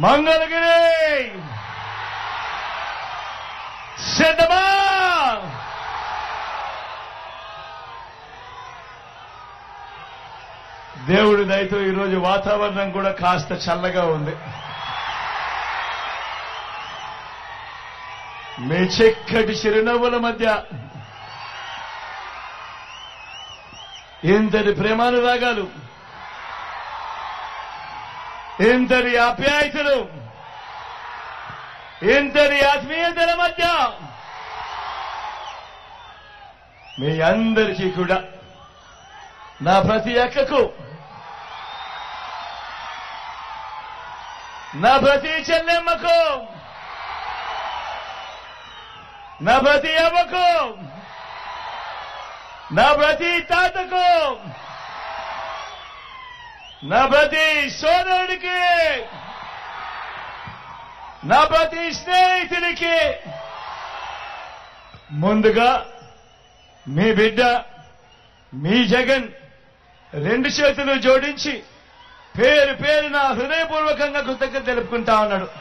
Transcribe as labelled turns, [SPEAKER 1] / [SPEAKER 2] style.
[SPEAKER 1] మంగళగిరి సిద్ధమా? దేవుడి దయతో ఈరోజు వాతావరణం కూడా కాస్త చల్లగా ఉంది. మీ చక్కటి చిరునవ్వుల మధ్య ఇంతటి ప్రేమానురాగాలు, ఇంతటి ఆప్యాయతలు, ఇంతటి ఆత్మీయతల మధ్య మీ అందరికీ కూడా నా ప్రతి అక్కకు, నా ప్రతి చెల్లెమ్మకు, నా ప్రతి అవ్వకు, నా ప్రతి తాతకు, నా ప్రతి సోదరుడికి, నా ప్రతి స్నేహితుడికి ముందుగా మీ బిడ్డ మీ జగన్ రెండు చేతులు జోడించి పేరు పేరున హృదయపూర్వకంగా కృతజ్ఞత తెలుపుకుంటా ఉన్నాడు.